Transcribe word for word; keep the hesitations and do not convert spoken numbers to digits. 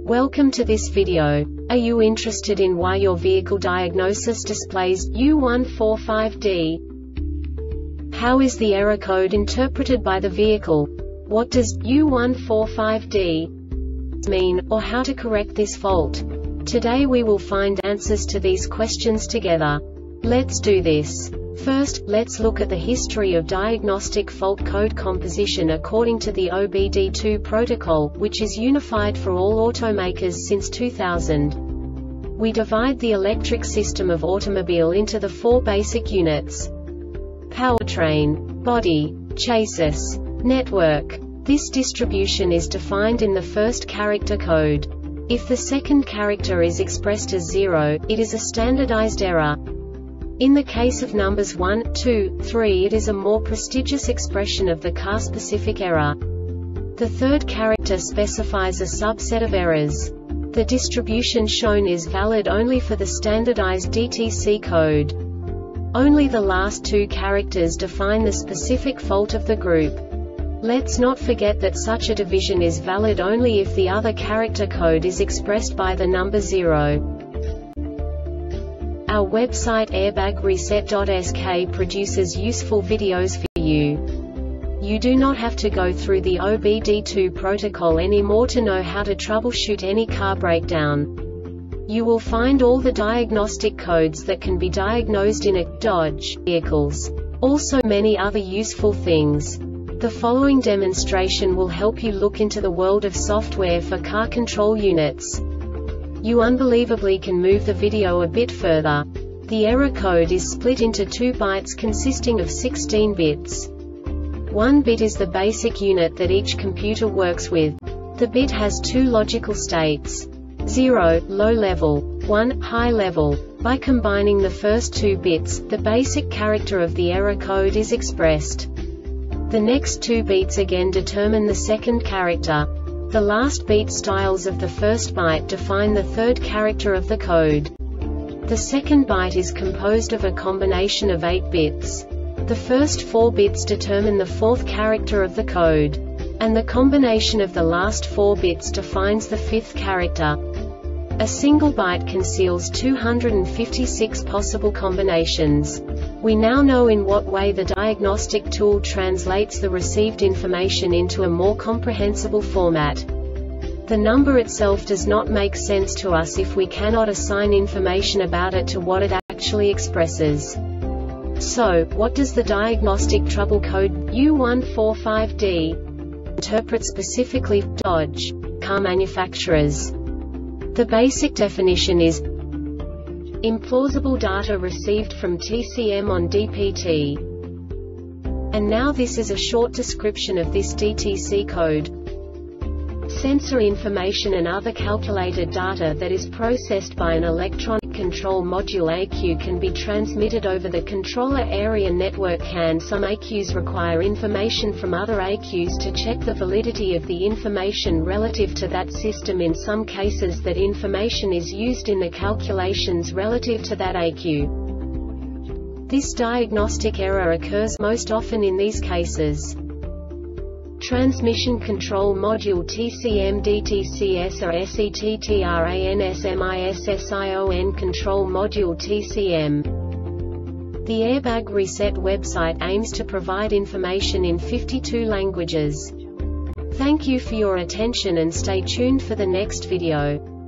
Welcome to this video. Are you interested in why your vehicle diagnosis displays U one four five D? How is the error code interpreted by the vehicle? What does U one four five D mean, or how to correct this fault? Today we will find answers to these questions together. Let's do this. First, let's look at the history of diagnostic fault code composition according to the O B D two protocol, which is unified for all automakers since two thousand. We divide the electric system of automobile into the four basic units: powertrain, body, chassis, network. This distribution is defined in the first character code. If the second character is expressed as zero, it is a standardized error. In the case of numbers one, two, three, it is a more prestigious expression of the car-specific error. The third character specifies a subset of errors. The distribution shown is valid only for the standardized D T C code. Only the last two characters define the specific fault of the group. Let's not forget that such a division is valid only if the other character code is expressed by the number zero. Our website airbag reset dot S K produces useful videos for you. You do not have to go through the O B D two protocol anymore to know how to troubleshoot any car breakdown. You will find all the diagnostic codes that can be diagnosed in a Dodge vehicles. Also many other useful things. The following demonstration will help you look into the world of software for car control units. You unbelievably can move the video a bit further. The error code is split into two bytes consisting of sixteen bits. One bit is the basic unit that each computer works with. The bit has two logical states: zero, low level, one, high level. By combining the first two bits, the basic character of the error code is expressed. The next two bits again determine the second character. The last beat styles of the first byte define the third character of the code. The second byte is composed of a combination of eight bits. The first four bits determine the fourth character of the code. And the combination of the last four bits defines the fifth character. A single byte conceals two hundred fifty-six possible combinations. We now know in what way the diagnostic tool translates the received information into a more comprehensible format. The number itself does not make sense to us if we cannot assign information about it to what it actually expresses. So, what does the diagnostic trouble code U one four five D interpret specifically for Dodge car manufacturers? The basic definition is implausible data received from T C M on D P T. And now this is a short description of this D T C code. Sensor information and other calculated data that is processed by an electronic control module E Q can be transmitted over the controller area network C A N. Some E Qs require information from other E Qs to check the validity of the information relative to that system. In some cases that information is used in the calculations relative to that E Q. This diagnostic error occurs most often in these cases: Transmission Control Module T C M D T C S or S E T T R A N S M I S S I O N Control Module T C M. The Airbag Reset website aims to provide information in fifty-two languages. Thank you for your attention and stay tuned for the next video.